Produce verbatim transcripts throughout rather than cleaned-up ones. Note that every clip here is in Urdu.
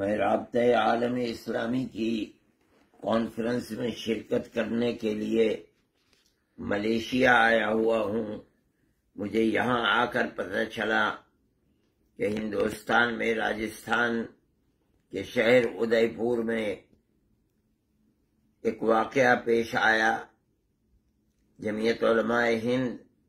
میں رابطہ عالم اسلامی کی کانفرنس میں شرکت کرنے کے لیے ملیشیا آیا ہوا ہوں۔ مجھے یہاں آ کر پتہ چلا کہ ہندوستان میں راجستھان کے شہر ادے پور میں ایک واقعہ پیش آیا۔ جمعیت علماء ہند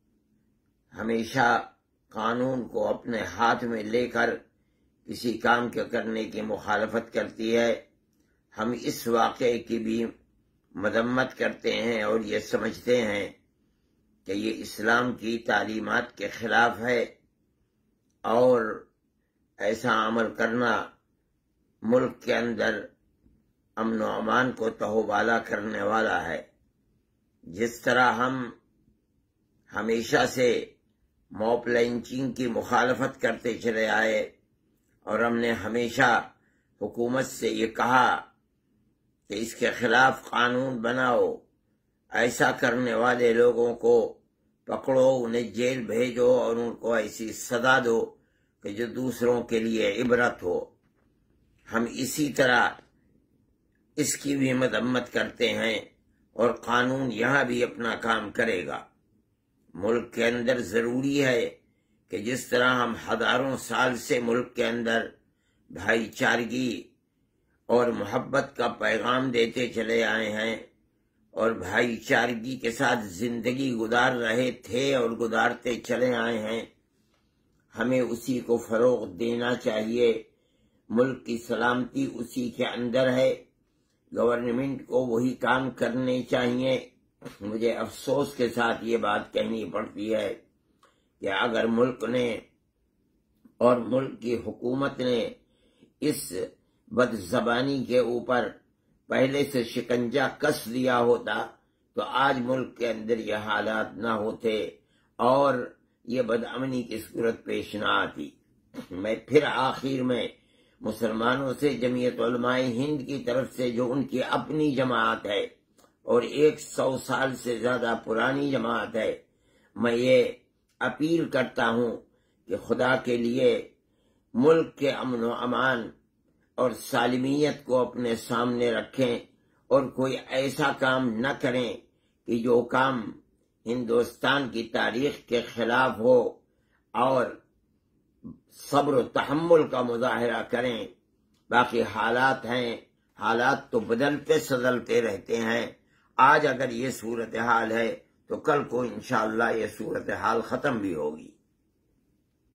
ہمیشہ قانون کو اپنے ہاتھ میں لے کر کسی کام کے کرنے کی مخالفت کرتی ہے۔ ہم اس واقعے کی بھی مذمت کرتے ہیں اور یہ سمجھتے ہیں کہ یہ اسلام کی تعلیمات کے خلاف ہے اور ایسا عمل کرنا ملک کے اندر امن و امان کو تہوبالا کرنے والا ہے۔ جس طرح ہم ہمیشہ سے موب لنچنگ کی مخالفت کرتے چلے آئے اور ہم نے ہمیشہ حکومت سے یہ کہا کہ اس کے خلاف قانون بناؤ، ایسا کرنے والے لوگوں کو پکڑو، انہیں جیل بھیجو اور ان کو ایسی سزا دو کہ جو دوسروں کے لیے عبرت ہو۔ ہم اسی طرح اس کی بھی مذمت کرتے ہیں اور قانون یہاں بھی اپنا کام کرے گا۔ ملک کے اندر ضروری ہے کہ جس طرح ہم ہزاروں سال سے ملک کے اندر بھائی چارگی اور محبت کا پیغام دیتے چلے آئے ہیں اور بھائی چارگی کے ساتھ زندگی گزار رہے تھے اور گزارتے چلے آئے ہیں، ہمیں اسی کو فروغ دینا چاہیے۔ ملک کی سلامتی اسی کے اندر ہے، گورنمنٹ کو وہی کام کرنے چاہیے۔ مجھے افسوس کے ساتھ یہ بات کہنی پڑتی ہے کہ اگر ملک نے اور ملک کی حکومت نے اس بد زبانی کے اوپر پہلے سے شکنجہ کس دیا ہوتا تو آج ملک کے اندر یہ حالات نہ ہوتے اور یہ بد امنی کی صورت پیش نہ آتی۔ میں پھر آخر میں مسلمانوں سے جمعیت علماء ہند کی طرف سے جو ان کی اپنی جماعت ہے اور ایک سو سال سے زیادہ پرانی جماعت ہے، میں یہ اپیل کرتا ہوں کہ خدا کے لیے ملک کے امن و امان اور سالمیت کو اپنے سامنے رکھیں اور کوئی ایسا کام نہ کریں کہ جو کام ہندوستان کی تاریخ کے خلاف ہو، اور صبر و تحمل کا مظاہرہ کریں۔ باقی حالات ہیں، حالات تو بدلتے سدلتے رہتے ہیں۔ آج اگر یہ صورتحال ہے تو کل کو انشاءاللہ یہ صورتحال ختم بھی ہوگی۔